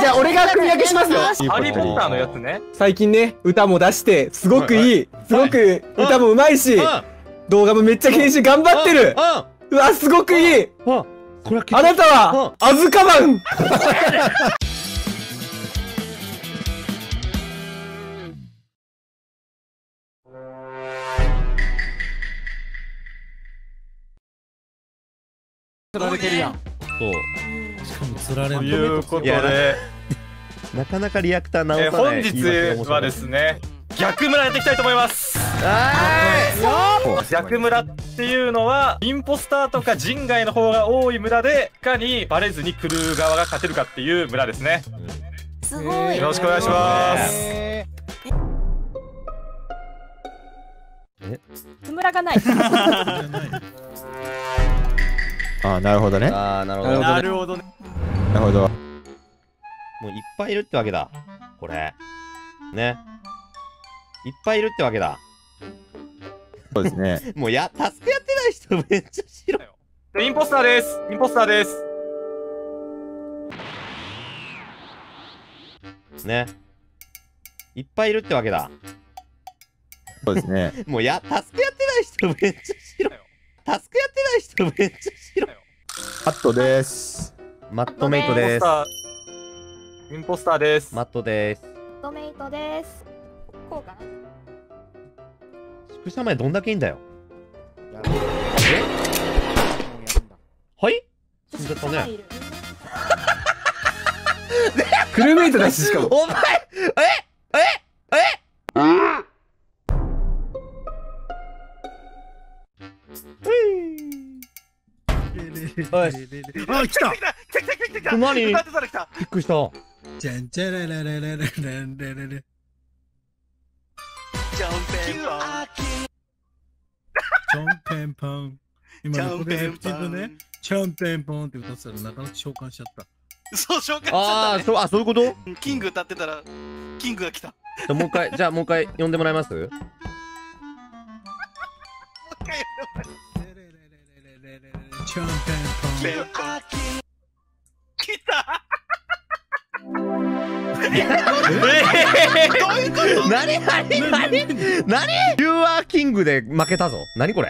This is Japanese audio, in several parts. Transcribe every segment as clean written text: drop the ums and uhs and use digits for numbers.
じゃあ俺が組み分けしますよ。 ハリー・ポッターのやつね。 最近ね、歌も出して、すごくいい。すごく歌も上手いし、動画もめっちゃ編集頑張ってる。うわ、すごくいい。あなたは、アズカバン。 釣られてるやん。 そう。 しかも釣られる。 ということで、 なかなかリアクター直さない。 本日はですね、逆村やっていきたいと思います。逆村っていうのはインポスターとか人外の方が多い村で、いかにバレずに来る側が勝てるかっていう村ですね。 すごい。 よろしくお願いします。 つむらがない。 ああ、なるほどね。 ああ、なるほど。 なるほどね。 なるほど。 もういっぱいいるってわけだ。これ。ね。いっぱいいるってわけだ。 そうですね。 もうタスクやってない人めっちゃ白い。 インポスターです。インポスターです。 ね。いっぱいいるってわけだ。 そうですね。 もうタスクやってない人めっちゃ白い。タスクやってない人めっちゃ白い。 マットです。 マットメイトです。 インポスターです。 マットです。 トメイトです。こうかな。 宿舎前どんだけいいんだよ。はい死んじゃったね。 クルーメイトだし、しかも。 お前あ、来た。 何びっくりした。 じゃんじゃらららららららら。 ジャンペンポン。 チョンペンポン。今のここでヘプティブね。チョンペンポンって歌ってたらなかなか召喚しちゃった。 そう、紹介しちゃったね。 そういうこと？ キング歌ってたら、キングが来た。 もう一回呼んでもらえます？ もう一回チョンペンポン。 来た。 何ユーアーキングで負けたぞ。何これ。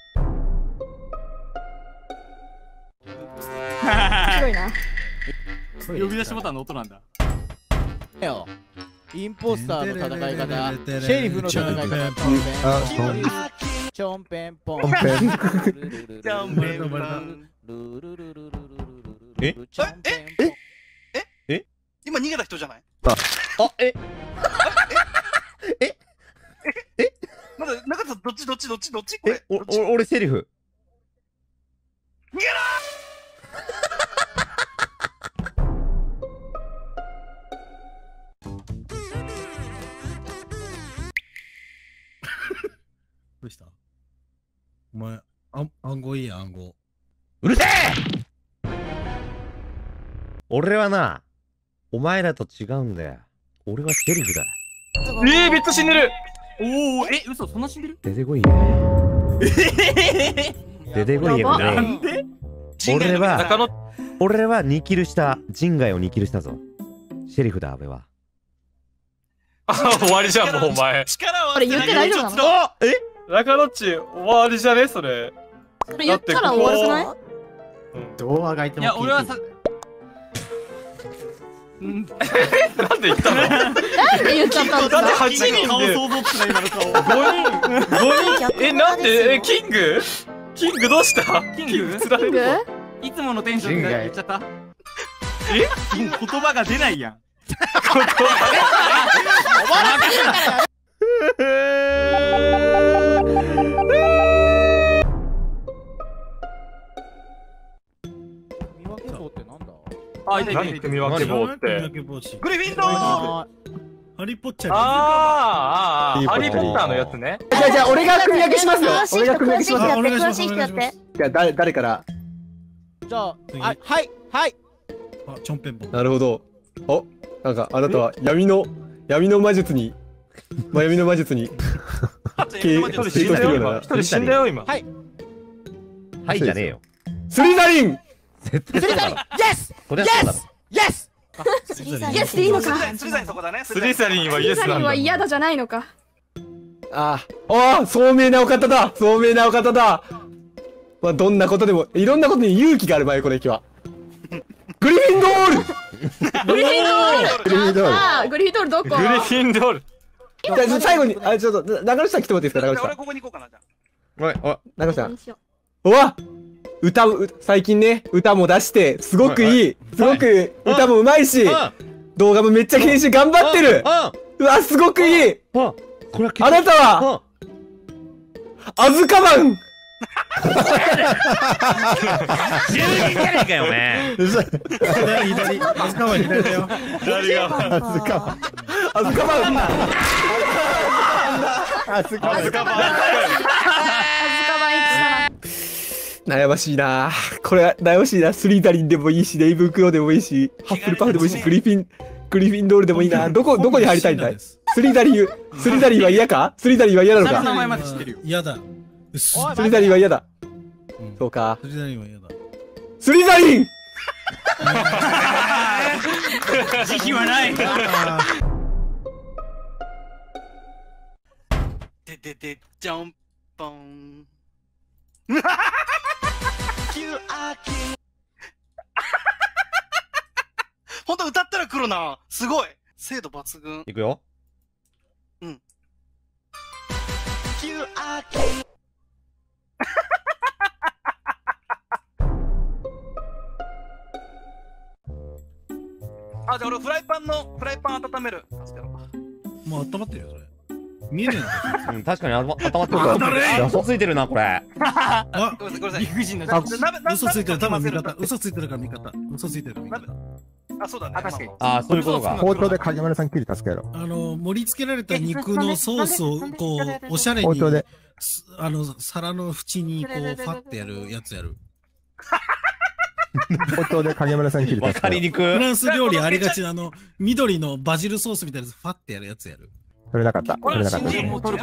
すごいな。 呼び出しボタンの音なんだ。 よ。インポスターの戦い方、シェリフの戦い方、チョンペンポン。 チョンペンポン。今逃げた人じゃない？まだ中田さんどっちこれ？ 俺セリフ。 逃げろ！ どうした？お前、暗号いいや、暗号。 うるせえ！俺はな、お前らと違うんだよ。俺はセリフだ。 ビット死んでる。 おお、嘘、そんな死んでる？ 出てこいよ。出てこいよ。 なんで？ 俺は2キルした、人外を2キルしたぞ。シェリフだ、俺は。 終わりじゃん、もうお前。 これ言って大丈夫なの？ 中野っち、終わりじゃねそれ。 それ言ったら終わるくない？ 動画がいても。 いや、俺はさ。 なんで言ったの？ なんで言っちゃったんですか？ だって8人顔で想像つない今の顔。 5人なんでキングどうした？キングつられるぞ。 いつものテンションで言っちゃった。言葉が出ないやん。 見分け棒ってなんだ？ 何組み分け棒って。 グリフィンドー。 ハリーポッチャー。 ハリーポッターのやつね。 じゃあ俺が組み分けしますよ。俺が組み分けします。 詳しい人やって。 じゃあ誰から？ じゃあ、はい。 あ、チョンペンポン。 なるほど。なんかあなたは闇の魔術に一人死んだよ今。 はいはいじゃねえよ。 スリザリン。 絶対そうだろ。 イエスそりゃそうだろ。 イエスイエスでいいのか。 スリザリンそこだね。 スリザリンはイエスなんだ。 は嫌だじゃないのか。 ああ、聡明なお方だ。聡明なお方だ。まあ、どんなことでも、いろんなことに勇気がある場合、この駅は。グリフィンドール。 グリフィンドール。 グリフィンドールああ、グリフィンドールどこ。 グリフィンドール。 じゃあ最後に、ちょっと、中野さん来てもらっていいですか、中野さ俺ここに行こうかな、じゃおいおい。 ん。中野さん。おわ最近ね、歌も出して、すごくいい。すごく、歌もうまいし、動画もめっちゃ編集頑張ってる。うわ、すごくいい。 これあなたは、アズカバン。 住人じゃねえかよ、お前。 左、あずかは左だよ。 誰が。 アズカバン。 あずかばアズカバン。 悩ましいな。これは悩ましいな。スリザリンでもいいし、レイブンクローでもいいし、ハッフルパフでもいいし、グリフィンドールでもいいな。どこに入りたいんだい？スリザリンは嫌か？スリザリンは嫌なのか？ 名前まで知ってるよ。 嫌だ。 スリザリンは嫌だ。そうか。 スリザリンは嫌だ。 スリザリン！ 慈悲はない。でジャンポン。ほんと歌ったら来るな。すごい。精度抜群。 いくよ。 うん。あ、じゃあ俺フライパン温める。 もう温まってるよ、それ。見えねえの？ 確かに頭ってる。嘘ついてるな、これ。 あ、 ごめんなさい。 理不尽な。 嘘ついてる、多分味方。嘘ついてるから味方。嘘ついてるから味方。 あ、そうだね。 あ、確かに。 ああ、そういうことか。 包丁で影丸さん切り助けろ。 盛り付けられた肉のソースを、こう、おしゃれに、 包丁で。 皿の縁に、こう、ファってやるやつやる。 包丁で影丸さん切りわ助けろ。 かりにくフランス料理ありがちな緑のバジルソースみたいなやつ、ファってやるやつやる。 それなかった。それなかった。 信じる。 能力で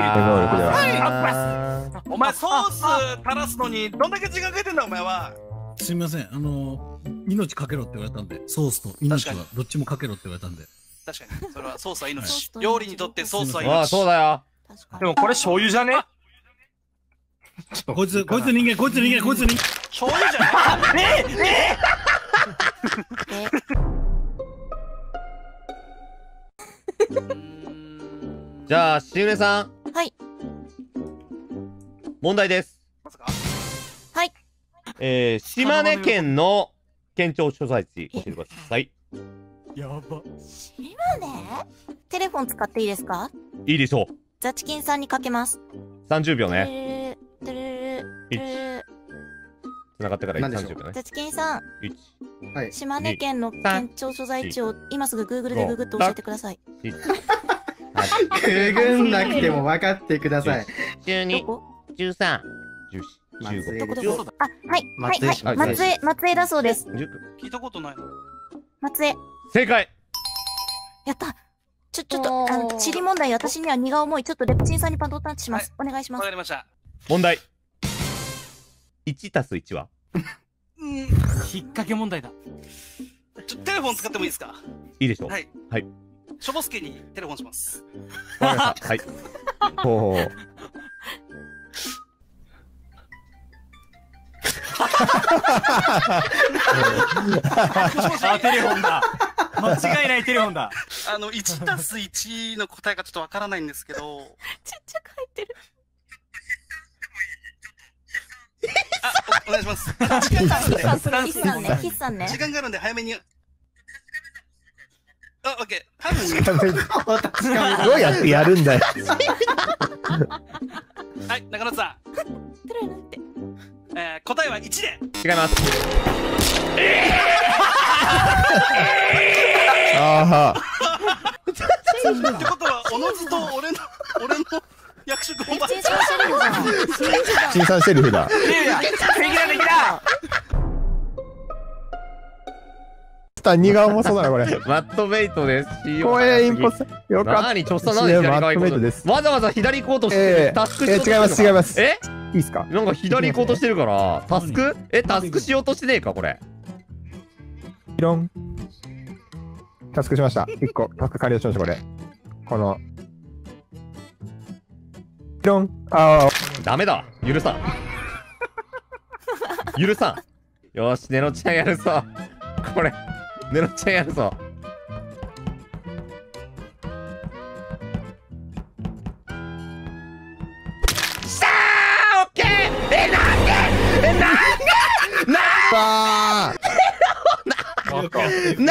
は。 お前ソース垂らすのにどんだけ時間かけてんだお前は。 すみません、命かけろって言われたんで、ソースと命はどっちもかけろって言われたんで。 確かに、それはソースは命。料理にとってソースはあ命。 あ、そうだよ。 でもこれ醤油じゃね？ こいつ人間、こいつ人間。 醤油じゃないじゃあ、しぐねさん。 はい。 問題です。 はい。 島根県の県庁所在地、教えてください。 やば。 島根？テレフォン使っていいですか？ いいでしょう。 ザチキンさんにかけます。 30秒ね。繋がってから30秒ね。 ザチキンさん。 1、 島根県の県庁所在地を今すぐ Google でググって教えてください。 ググんなくても分かってください。 12、13、14、15。 あ、はい。松江だそうです。 聞いたことないの。 松江。 正解。 やった。ちょっと、地理問題、私には荷が重い。ちょっとレプチンさんにパトタッチします。お願いします。 わかりました。 問題。1たす1は？ 引っ掛け問題だ。 テレフォン使ってもいいですか？ いいでしょう。 はい。 はい。 しょぼすけにテレフォンします。 はい。 ほう。 あ、テレフォンだ。間違いないテレフォンだ。 1たす1の答えがちょっとわからないんですけど。 ちっちゃく入ってる。 あ、お願いします。時間があるんで。 筆算ね。 時間があるんで早めに。あ、オッケー。 どうやってやるんだよ。 はい、中野さん。答えは1で。 違います。 ああ。 ってことは、おのずと俺の役職を新さんセリフだ。 できた。 2が重そうだな、これ。 マットベイトです。 これインポス。よかった。 何ちょっと何左側行こうと。わざわざ左行こうとしてタスクしようとしてるのか。 違います。 え？ いいっすか？ なんか左行こうとしてるから、タスクしようとしてねえか、これ。 ピロン。 タスクしました。1個、タスク完了しました、これ。この。ピロン。ああ。 ダメだ許さん許さん。よし、ネロちゃんやるぞ。これ、ネロちゃんやるぞ。しゃーオッケー。 あなんかなんでよ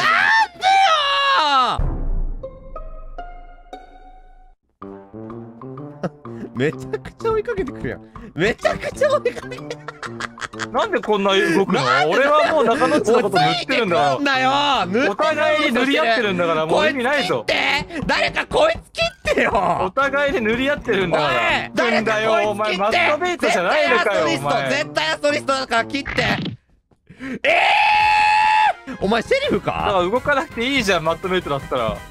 ーめちゃくちゃ追いかけてくるやん。めちゃくちゃ追いかけてくる。 なんでこんな動くの？俺はもう中野っちのこと塗ってるんだから。 なんだよ。 お互いに塗り合ってるんだからもう意味ないぞ。 誰かこいつ切ってよ。 お互いに塗り合ってるんだから。 誰かこいつ切って。 お前マストベイトじゃないのかよお前。 絶対アストリストだから切って。お前セリフか？ だから動かなくていいじゃんマットメイトだったら。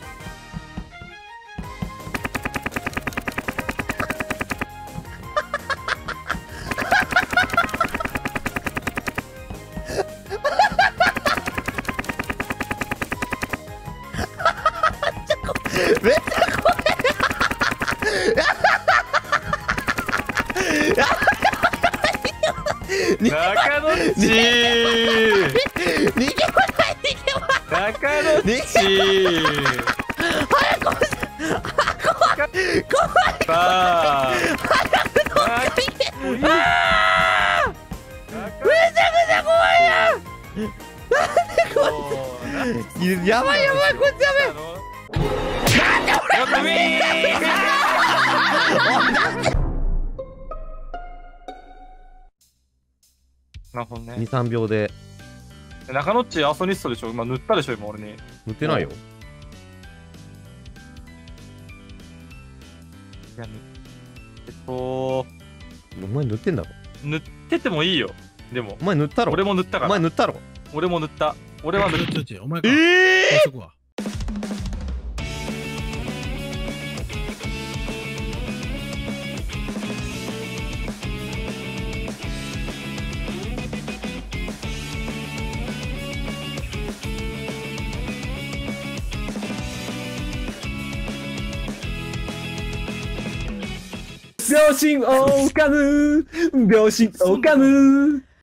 めっちゃ怖い。 中野っちー。 逃げない中野っちー。 早く怖い。 さあ。 めちゃくちゃ怖いやん。やばいやばいこいつやばい。なんで俺なるほどね。 2、3秒で中野っちアソニストでしょ。今塗ったでしょ今俺に。 塗ってないよ。 いやお前塗ってんだろ。 塗っててもいいよ。でもお前塗ったろ。 俺も塗ったから。 お前塗ったろ。 俺も塗った。俺は塗った。 お前か。そこは。 秒針をかむ秒針をかむ